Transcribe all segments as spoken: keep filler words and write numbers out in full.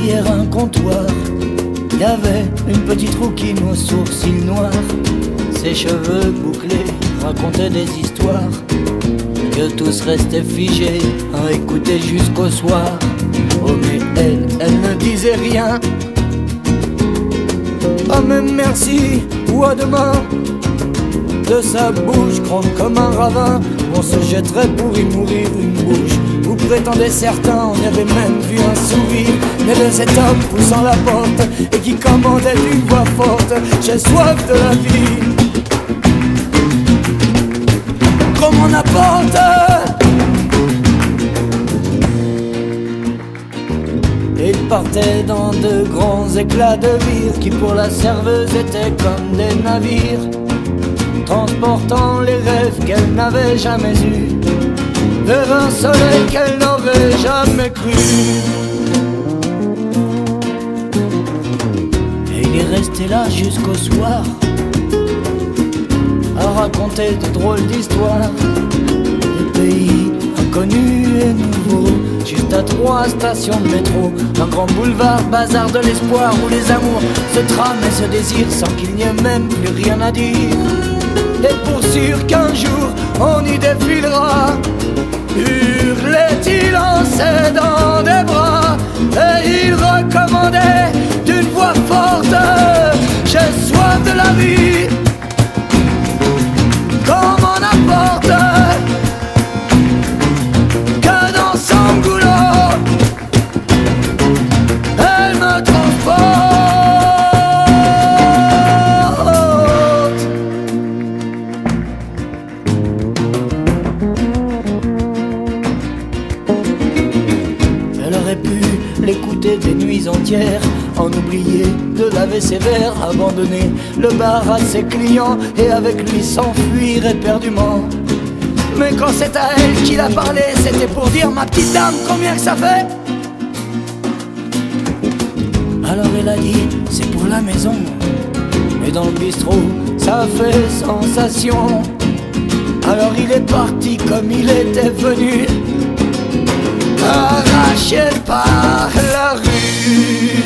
derrière un comptoir, il y avait une petite rouquine aux sourcils noirs. Ses cheveux bouclés racontaient des histoires que tous restaient figés à écouter jusqu'au soir. Oh mais elle, elle ne disait rien. Ah même merci ou à demain. De sa bouche grande comme un ravin, on se jetterait pour y mourir une bouche où prétendaient certains, on avait même vu un sourire. Mais de cet homme poussant la porte et qui commandait d'une voix forte: j'ai soif de la vie, qu'on m'en apporte. Il partait dans de grands éclats de rire qui pour la serveuse étaient comme des navires, transportant les rêves qu'elle n'avait jamais eus vers un soleil qu'elle n'aurait jamais cru. Et il est resté là jusqu'au soir à raconter de drôles d'histoires, des pays inconnus et nouveaux, juste à trois stations de métro, un grand boulevard, bazar de l'espoir où les amours se trament et se désirent sans qu'il n'y ait même plus rien à dire. Et pour sûr qu'un jour on y défilera, hurlait-il en s'aidant des bras, et il recommandait d'une voix forte: j'ai soif de la vie, qu'on m'en apporte. Que dans son goulot, elle me transporte. Elle aurait pu l'écouter des nuits entières, en oublier de laver ses verres, abandonner le bar à ses clients et avec lui s'enfuir éperdument. Mais quand c'est à elle qu'il a parlé, c'était pour dire: ma petite dame, combien que ça fait? Alors elle a dit: c'est pour la maison. Et dans le bistrot, ça fait sensation. Alors il est parti comme il était venu, arraché par la rue.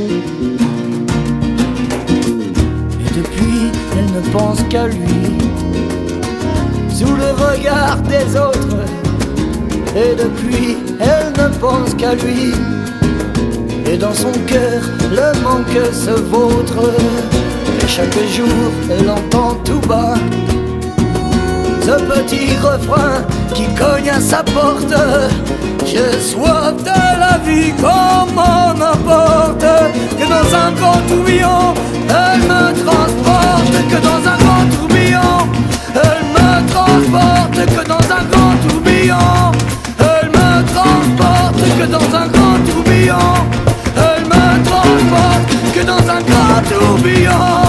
Et depuis, elle ne pense qu'à lui, sous le regard des autres. Et depuis, elle ne pense qu'à lui, et dans son cœur, le manque se vautre. Et chaque jour, elle entend tout bas ce petit refrain qui cogne à sa porte: j'ai soif de la vie, qu'on m'en apporte. Que dans un grand tourbillon, elle me transporte. Que dans un grand tourbillon, elle me transporte. Que dans un grand tourbillon, elle me transporte. Que dans un grand tourbillon, elle me transporte. Que dans un grand tourbillon.